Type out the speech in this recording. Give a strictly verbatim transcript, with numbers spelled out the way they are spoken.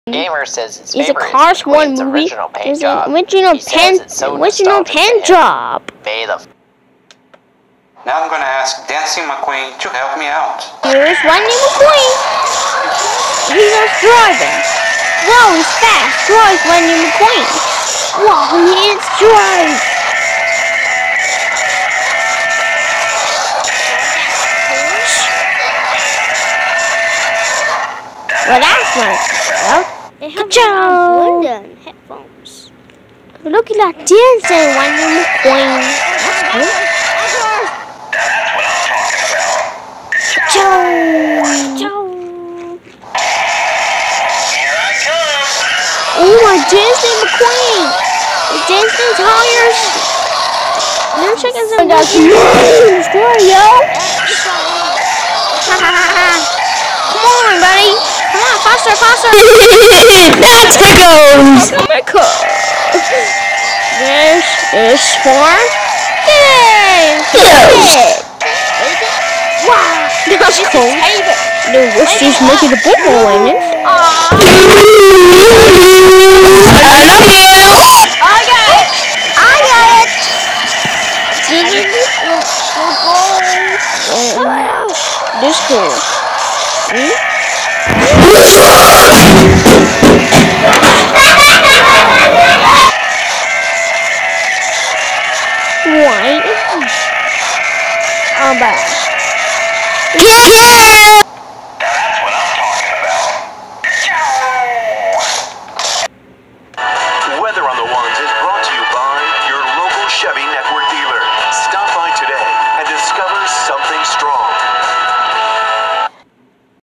Gamer says his It's a favorite Cars is the one Queen's movie. original paint It's job. an original He says pen, it's so original nostalgic pen to him. job. Bay the Now I'm gonna ask Dancing McQueen to help me out. Here's Lightning McQueen. He loves driving. Whoa, he's fast. Drive, Lightning McQueen. Wow, he is drive. Well, that's nice. Well, they have London headphones. Look at that dancing, Lightning McQueen. That's cool. Ciao. Ciao. Here I come. Oh my dancing McQueen. The dancing tires. They're checking some good story, yo. Ha ha ha ha. Come on, buddy. Come on, faster, faster. That's the goes. Oh my god. This is for game. Wow, that's cool. Dude, what's she's making the big one in it? I love you. I got it. I got it. This is cool.